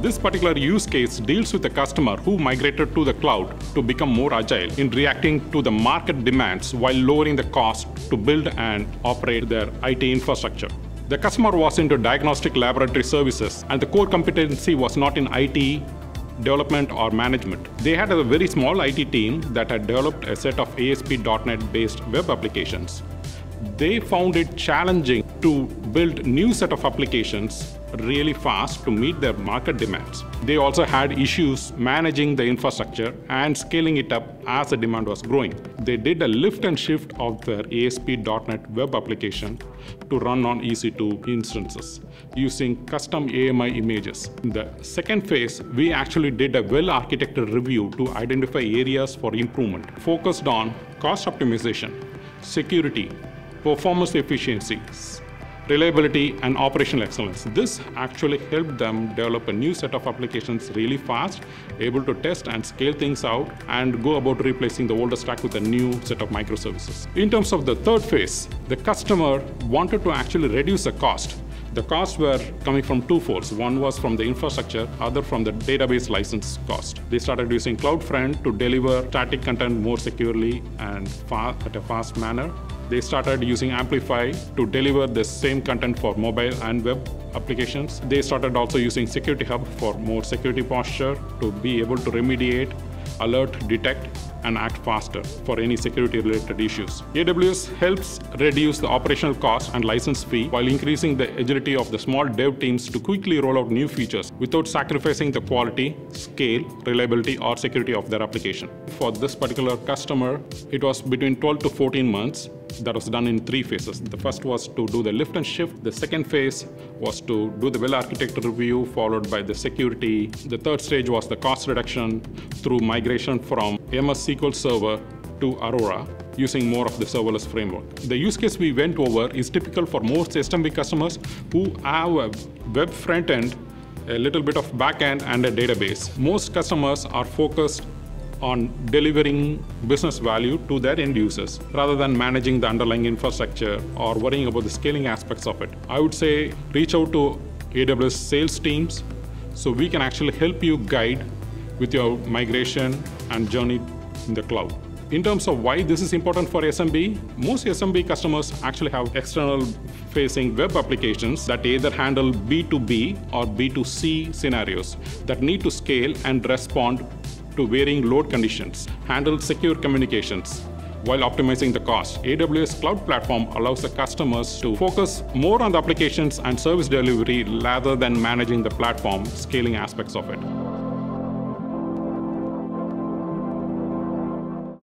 This particular use case deals with a customer who migrated to the cloud to become more agile in reacting to the market demands while lowering the cost to build and operate their IT infrastructure. The customer was into diagnostic laboratory services, and the core competency was not in IT development or management. They had a very small IT team that had developed a set of ASP.NET based web applications. They found it challenging to build new set of applications really fast to meet their market demands. They also had issues managing the infrastructure and scaling it up as the demand was growing. They did a lift and shift of their ASP.NET web application to run on EC2 instances using custom AMI images. In the second phase, we actually did a well-architected review to identify areas for improvement, focused on cost optimization, security, performance efficiencies, reliability, and operational excellence. This actually helped them develop a new set of applications really fast, able to test and scale things out, and go about replacing the older stack with a new set of microservices. In terms of the third phase, the customer wanted to actually reduce the cost. The costs were coming from two folds. One was from the infrastructure, other from the database license cost. They started using CloudFront to deliver static content more securely and at a fast manner. They started using Amplify to deliver the same content for mobile and web applications. They started also using Security Hub for more security posture to be able to remediate, alert, detect, and act faster for any security-related issues. AWS helps reduce the operational cost and license fee while increasing the agility of the small dev teams to quickly roll out new features without sacrificing the quality, scale, reliability, or security of their application. For this particular customer, it was between 12 to 14 months. That was done in three phases. The first was to do the lift and shift. The second phase was to do the well-architected review, followed by the security. The third stage was the cost reduction through migration from MS SQL Server to Aurora, using more of the serverless framework. The use case we went over is typical for most SMB customers who have a web front end, a little bit of back end, and a database. Most customers are focused on delivering business value to their end users rather than managing the underlying infrastructure or worrying about the scaling aspects of it. I would say reach out to AWS sales teams so we can actually help you guide with your migration and journey in the cloud. In terms of why this is important for SMB, most SMB customers actually have external facing web applications that either handle B2B or B2C scenarios that need to scale and respond to varying load conditions, handle secure communications while optimizing the cost. AWS Cloud Platform allows the customers to focus more on the applications and service delivery rather than managing the platform scaling aspects of it.